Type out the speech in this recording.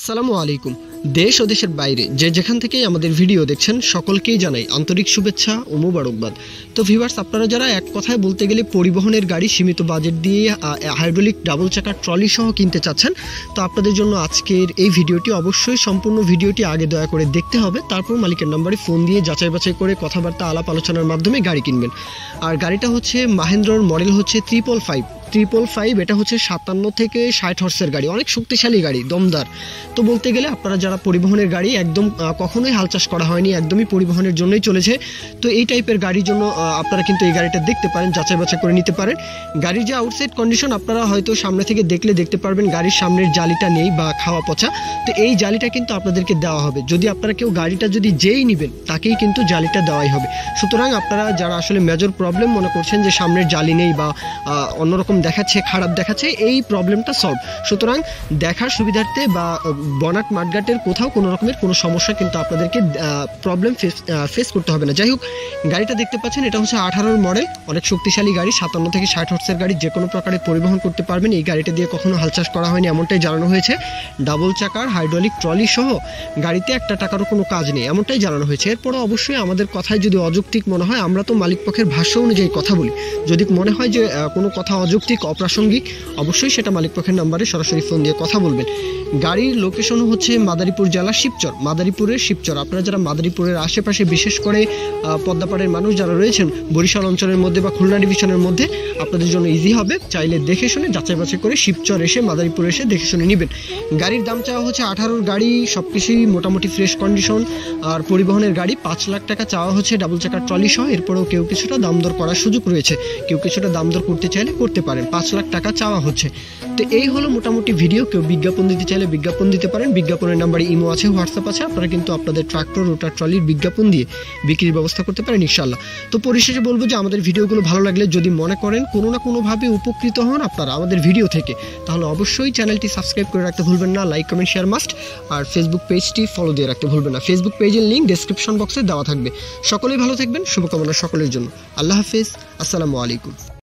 আসসালামু আলাইকুম। দেশ ও দেশের বাইরে যে যেখান থেকেই আমাদের ভিডিও দেখছেন সকলকেই জানাই আন্তরিক শুভেচ্ছা ও মোবারকবাদ। তো ভিউয়ার্স, আপনারা যারা এক কথায় বলতে গেলে পরিবহনের গাড়ি সীমিত বাজেট দিয়ে হাইড্রোলিক ডাবল চাকার ট্রলি সহ কিনতে চাচ্ছেন, তো আপনাদের জন্য আজকের এই ভিডিওটি অবশ্যই সম্পূর্ণ ভিডিওটি আগে দয়া করে দেখতে হবে। তারপর মালিকের নম্বরে ফোন দিয়ে যাচাই বাছাই করে কথাবার্তা আলাপ আলোচনার মাধ্যমে গাড়ি কিনবেন। আর গাড়িটা হচ্ছে মাহেন্দ্রর মডেল হচ্ছে 555, এটা হচ্ছে 57 থেকে 60 হর্সের গাড়ি, অনেক শক্তিশালী গাড়ি, দমদার। তো বলতে গেলে আপনারা যারা পরিবহনের গাড়ি একদম কখনোই হাল চাষ করা হয়নি, একদমই পরিবহনের জন্যই চলেছে, তো এই টাইপের গাড়ির জন্য আপনারা কিন্তু এই গাড়িটা দেখতে পারেন, যাচাই বাছাই করে নিতে পারেন। গাড়ির যে আউটসাইড কন্ডিশন আপনারা হয়তো সামনে থেকে দেখতে পারবেন গাড়ির সামনের জালিটা নেই বা খাওয়া পচা, তো এই জালিটা কিন্তু আপনাদেরকে দেওয়া হবে। যদি আপনারা কেউ গাড়িটা যদি যেই নেবেন তাকেই কিন্তু জালিটা দেওয়াই হবে। সুতরাং আপনারা যারা আসলে মেজর প্রবলেম মনে করছেন যে সামনের জালি নেই বা অন্যরকম দেখাচ্ছে, খারাপ দেখাচ্ছে, এই প্রবলেমটা সলভ। সুতরাং দেখার সুবিধার্থে বা বনাট মাঠঘাটের কোথাও কোনো রকমের কোনো সমস্যা কিন্তু আপনাদেরকে প্রবলেম ফেস করতে হবে না। যাই হোক, গাড়িটা দেখতে পাচ্ছেন, এটা হচ্ছে 18 মডেল, অনেক শক্তিশালী গাড়ি, 57 থেকে 60 হর্সের গাড়ি, যে কোনো প্রকারে পরিবহন করতে পারবেন। এই গাড়িটা দিয়ে কখনো হাল চাষ করা হয়নি এমনটাই জানানো হয়েছে। ডাবল চাকার হাইড্রোলিক ট্রলি সহ গাড়িতে একটা টাকারও কোনো কাজ নেই এমনটাই জানানো হয়েছে। এরপরও অবশ্যই আমাদের কথায় যদি অযৌক্তিক মনে হয়, আমরা তো মালিক পক্ষের ভাষ্য অনুযায়ী কথা বলি, যদি মনে হয় যে কোনো কথা অযৌক্তিক অপ্রাসঙ্গিক, অবশ্যই সেটা মালিক পক্ষের নাম্বারে সরাসরি ফোন দিয়ে কথা বলবেন। গাড়ির লোকেশন হচ্ছে মাদারীপুর জেলা শিবচর, মাদারীপুরের শিবচর। আপনারা যারা মাদারীপুরের আশেপাশে, বিশেষ করে পদ্মাপাড়ের মানুষ যারা রয়েছেন বরিশাল অঞ্চলের মধ্যে বা খুলনা ডিভিশনের মধ্যে, আপনাদের জন্য ইজি হবে, চাইলে দেখে শুনে যাচাই বাছাই করে শিবচর এসে, মাদারীপুর এসে দেখে শুনে নেবেন। গাড়ির দাম চাওয়া হচ্ছে 18 গাড়ি, সব কিছুই মোটামুটি ফ্রেশ কন্ডিশন। আর পরিবহনের গাড়ি 5 লাখ টাকা চাওয়া হচ্ছে ডাবল চাকার ট্রলি সহ। এরপরেও কেউ কিছুটা দাম দর করার সুযোগ রয়েছে, কেউ কিছুটা দাম দর করতে চাইলে করতে পারেন। 5 লাখ টাকা চাওয়া হচ্ছে। তো এই হলো মোটামুটি ভিডিও। কেউ বিজ্ঞাপন দিতে চাইলে বিজ্ঞাপন দিতে পারেন, বিজ্ঞাপনের নাম্বারে ইমো আছে, হোয়াটসঅ্যাপ আছে, আপনারা কিন্তু আপনাদের ট্রাক্টর, রোটার, ট্রলির বিজ্ঞাপন দিয়ে বিক্রির ব্যবস্থা করতে পারেন ইনশাআল্লাহ। তো পরিশেষে বলবো যে আমাদের ভিডিওগুলো ভালো লাগলে, যদি মনে করেন কোনো না কোনোভাবে উপকৃত হন আপনারা আমাদের ভিডিও থেকে, তাহলে অবশ্যই চ্যানেলটি সাবস্ক্রাইব করে রাখতে ভুলবেন না, লাইক কমেন্ট শেয়ার মাস্ট। আর ফেসবুক পেজটি ফলো দিয়ে রাখতে ভুলবেন না, ফেসবুক পেজের লিঙ্ক ডেসক্রিপশন বক্সে দেওয়া থাকবে। সকলেই ভালো থাকবেন, শুভকামনা সকলের জন্য। আল্লাহ হাফেজ, আসসালামু আলাইকুম।